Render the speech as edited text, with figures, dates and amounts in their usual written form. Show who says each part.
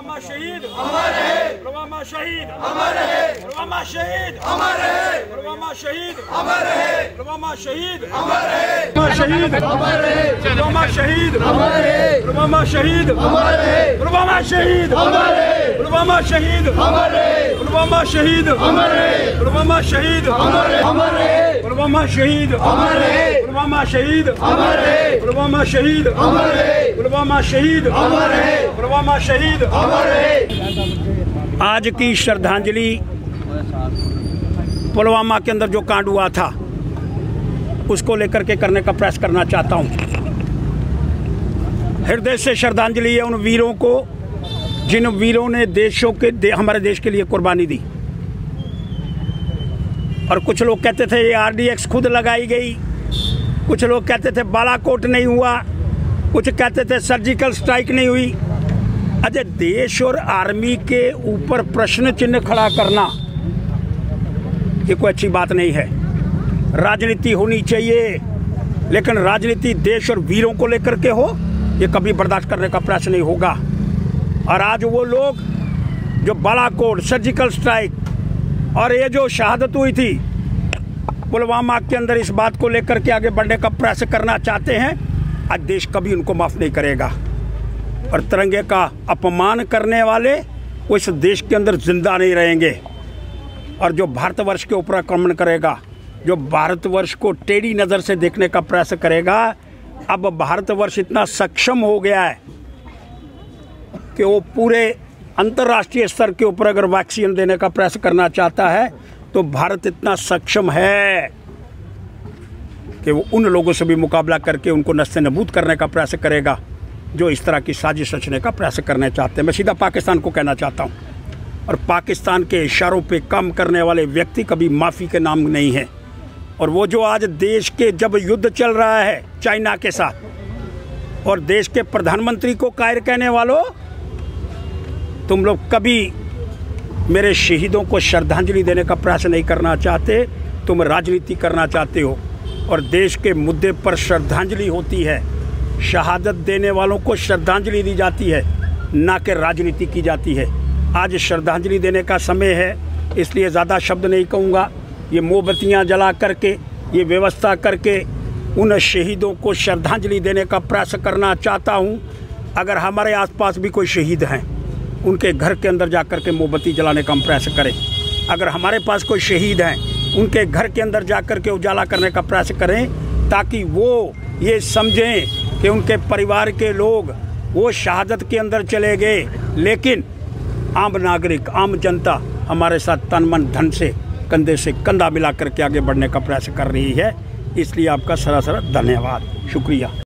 Speaker 1: पुलवामा शहीद अमर है, पुलवामा शहीद अमर है, पुलवामा शहीद अमर है, पुलवामा शहीद अमर है, पुलवामा शहीद अमर है, शहीद अमर है, पुलवामा शहीद अमर है, पुलवामा शहीद अमर है, पुलवामा शहीद अमर है, पुलवामा शहीद अमर है, पुलवामा शहीद अमर है, पुलवामा शहीद अमर है, अमर है, पुलवामा शहीद अमर है, पुलवामा शहीद अमर है, पुलवामा शहीद अमर है, पुलवामा शहीद अमर है, पुलवामा शहीद अमर है। आज की श्रद्धांजलि पुलवामा के अंदर जो कांड हुआ था उसको लेकर के करने का प्रयास करना चाहता हूं। हृदय से श्रद्धांजलि है उन वीरों को जिन वीरों ने हमारे देश के लिए कुर्बानी दी। और कुछ लोग कहते थे ये RDX खुद लगाई गई, कुछ लोग कहते थे बालाकोट नहीं हुआ, कुछ कहते थे सर्जिकल स्ट्राइक नहीं हुई। अजय, देश और आर्मी के ऊपर प्रश्न चिन्ह खड़ा करना ये कोई अच्छी बात नहीं है। राजनीति होनी चाहिए, लेकिन राजनीति देश और वीरों को लेकर के हो, ये कभी बर्दाश्त करने का प्रयास नहीं होगा। और आज वो लोग जो बालाकोट, सर्जिकल स्ट्राइक और ये जो शहादत हुई थी पुलवामा के अंदर, इस बात को लेकर के आगे बढ़ने का प्रयास करना चाहते हैं, आज देश कभी उनको माफ़ नहीं करेगा। और तिरंगे का अपमान करने वाले वो इस देश के अंदर जिंदा नहीं रहेंगे। और जो भारतवर्ष के ऊपर आक्रमण करेगा, जो भारतवर्ष को टेढ़ी नज़र से देखने का प्रयास करेगा, अब भारतवर्ष इतना सक्षम हो गया है कि वो पूरे अंतर्राष्ट्रीय स्तर के ऊपर अगर वैक्सीन देने का प्रयास करना चाहता है तो भारत इतना सक्षम है कि वो उन लोगों से भी मुकाबला करके उनको नस्ते नबूद करने का प्रयास करेगा जो इस तरह की साजिश रचने का प्रयास करना चाहते हैं। मैं सीधा पाकिस्तान को कहना चाहता हूँ, और पाकिस्तान के इशारों पे काम करने वाले व्यक्ति कभी माफ़ी के नाम नहीं है। और वो जो आज देश के जब युद्ध चल रहा है चाइना के साथ, और देश के प्रधानमंत्री को कायर कहने वालों, तुम लोग कभी मेरे शहीदों को श्रद्धांजलि देने का प्रयास नहीं करना चाहते, तुम राजनीति करना चाहते हो। और देश के मुद्दे पर श्रद्धांजलि होती है, शहादत देने वालों को श्रद्धांजलि दी जाती है, ना कि राजनीति की जाती है। आज श्रद्धांजलि देने का समय है, इसलिए ज़्यादा शब्द नहीं कहूँगा। ये मोमबत्तियाँ जला करके, ये व्यवस्था करके उन शहीदों को श्रद्धांजलि देने का प्रयास करना चाहता हूँ। अगर हमारे आसपास भी कोई शहीद हैं, उनके घर के अंदर जा कर के मोमबत्ती जलाने का हम प्रयास करें। अगर हमारे पास कोई शहीद हैं, उनके घर के अंदर जा कर के उजाला करने का प्रयास करें, ताकि वो ये समझें कि उनके परिवार के लोग वो शहादत के अंदर चले गए, लेकिन आम नागरिक, आम जनता हमारे साथ तन मन धन से कंधे से कंधा मिला करके आगे बढ़ने का प्रयास कर रही है। इसलिए आपका सरासर धन्यवाद, शुक्रिया।